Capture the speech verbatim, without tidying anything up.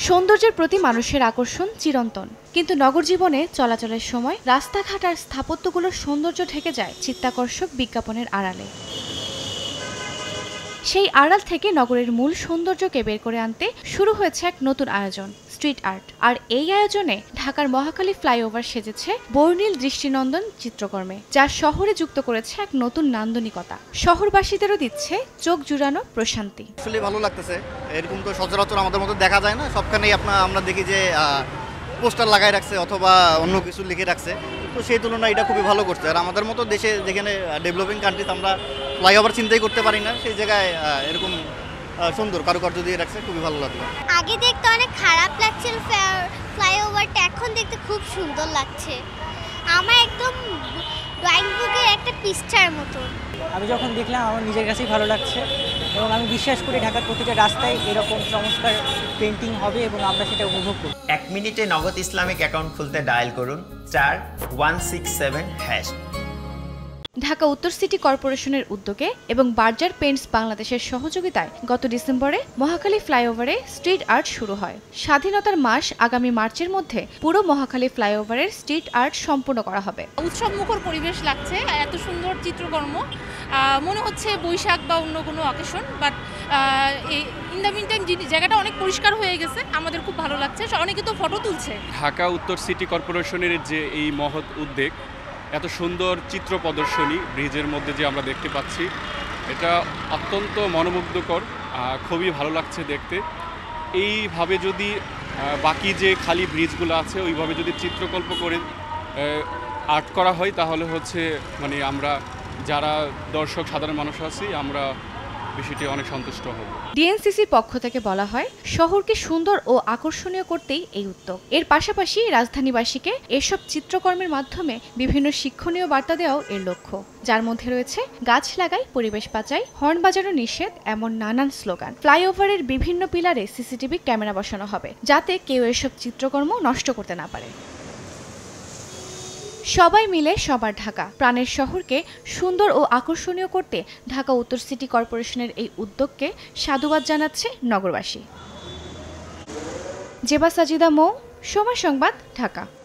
সৌন্দর্যের প্রতি মানুষের আকর্ষণ চিরন্তন, কিন্তু নগর জীবনে চলাচলের সময় রাস্তাঘাট আর স্থাপত্যগুলোর সৌন্দর্য ঢেকে যায় চিত্তাকর্ষক বিজ্ঞাপনের আড়ালে। সেই আড়াল থেকে নগরের মূল সৌন্দর্যকে বের করে আনতে শুরু হয়েছে এক নতুন আয়োজন, স্ট্রিট আর্ট। আর এই আয়োজনে ঢাকার মহাখালী ফ্লাইওভার সেজেছে বর্ণিল দৃষ্টিনন্দন চিত্রকর্মে, যা শহরে যুক্ত করেছে এক নতুন নান্দনিকতা। শহরবাসীদেরও দিচ্ছে চোখ জুড়ানো প্রশান্তি। আসলে ভালো লাগতেছে, এরকম তো সচরাচর আমাদের মতো দেখা যায় না। সবখানেই আপনার আমরা দেখি যে পোস্টার লাগাই রাখছে অথবা অন্য কিছু লিখে রাখছে, তো সেই তুলনায় এটা খুবই ভালো করছে। আর আমাদের মতো দেশে যেখানে ডেভেলপিং কান্ট্রিজ আমরা ফ্লাইওভার চিন্তাই করতে পারি না, সেই জায়গায় এরকম সুন্দর কারুকার্য দিয়ে রাখছে, খুবই ভালো লাগলো। আগে দেখতে অনেক খারাপ লাগছিল ফ্লাইওভারটা, এখন দেখতে খুব সুন্দর লাগছে। আমার একদম ড্রয়িং বুকের একটা পৃষ্ঠার মতো। আমি যখন দেখলাম আমার নিজের কাছেই ভালো লাগছে এবং আমি বিশ্বাস করি ঢাকার প্রতিটা রাস্তায় এরকম চমৎকার পেন্টিং হবে এবং আমরা সেটা উপভোগ করব। এক মিনিটে নগদ ইসলামিক অ্যাকাউন্ট খুলতে ডায়াল করুন star one six seven hash. Dhaka উত্তর সিটি কর্পোরেশনের উদ্যোগে এবং বার্জার পেইন্টস বাংলাদেশের সহযোগিতায় গত ডিসেম্বরে মহাখালী ফ্লাইওভারে স্ট্রিট আর্ট শুরু হয়। স্বাধীনতার মাস আগামী মার্চের মধ্যে পুরো মহাখালী ফ্লাইওভারের স্ট্রিট আর্ট সম্পূর্ণ করা হবে। উৎসব মুখর পরিবেশ লাগছে, এত সুন্দর চিত্রকর্ম, মনে হচ্ছে বৈশাখ বা অন্য কোনো occasion, but in the mean time জায়গাটা অনেক পরিষ্কার হয়ে গেছে, আমাদের খুব ভালো লাগছে। অনেকে তো ফটো তুলছে। ঢাকা উত্তর সিটি কর্পোরেশনের যে এই মহৎ উদ্যোগ, এত সুন্দর চিত্র প্রদর্শনী ব্রিজের মধ্যে যে আমরা দেখতে পাচ্ছি, এটা অত্যন্ত মনোমুগ্ধকর, খুবই ভালো লাগছে দেখতে। এইভাবে যদি বাকি যে খালি ব্রিজগুলো আছে ওইভাবে যদি চিত্রকল্প করে আর্ট করা হয়, তাহলে হচ্ছে মানে আমরা যারা দর্শক সাধারণ মানুষ আছি আমরা বিষয়টি অনেক সন্তুষ্ট হব। ডিএনসিসির পক্ষ থেকে বলা হয়, শহরকে সুন্দর ও আকর্ষণীয় করতেই এই উদ্যোগ। এর পাশাপাশি রাজধানীবাসীকে এসব চিত্রকর্মের মাধ্যমে বিভিন্ন শিক্ষণীয় বার্তা দেওয়াও এর লক্ষ্য, যার মধ্যে রয়েছে গাছ লাগাই, পরিবেশ বাঁচাই, হর্ন বাজানো নিষেধ, এমন নানান স্লোগান। ফ্লাইওভারের বিভিন্ন পিলারে সিসিটিভি ক্যামেরা বসানো হবে, যাতে কেউ এসব চিত্রকর্ম নষ্ট করতে না পারে। সবাই মিলে সবার ঢাকা, প্রাণের শহরকে সুন্দর ও আকর্ষণীয় করতে ঢাকা উত্তর সিটি কর্পোরেশনের এই উদ্যোগকে সাধুবাদ জানাচ্ছে নগরবাসী। জেবা সাজিদা মৌ, সময় সংবাদ, ঢাকা।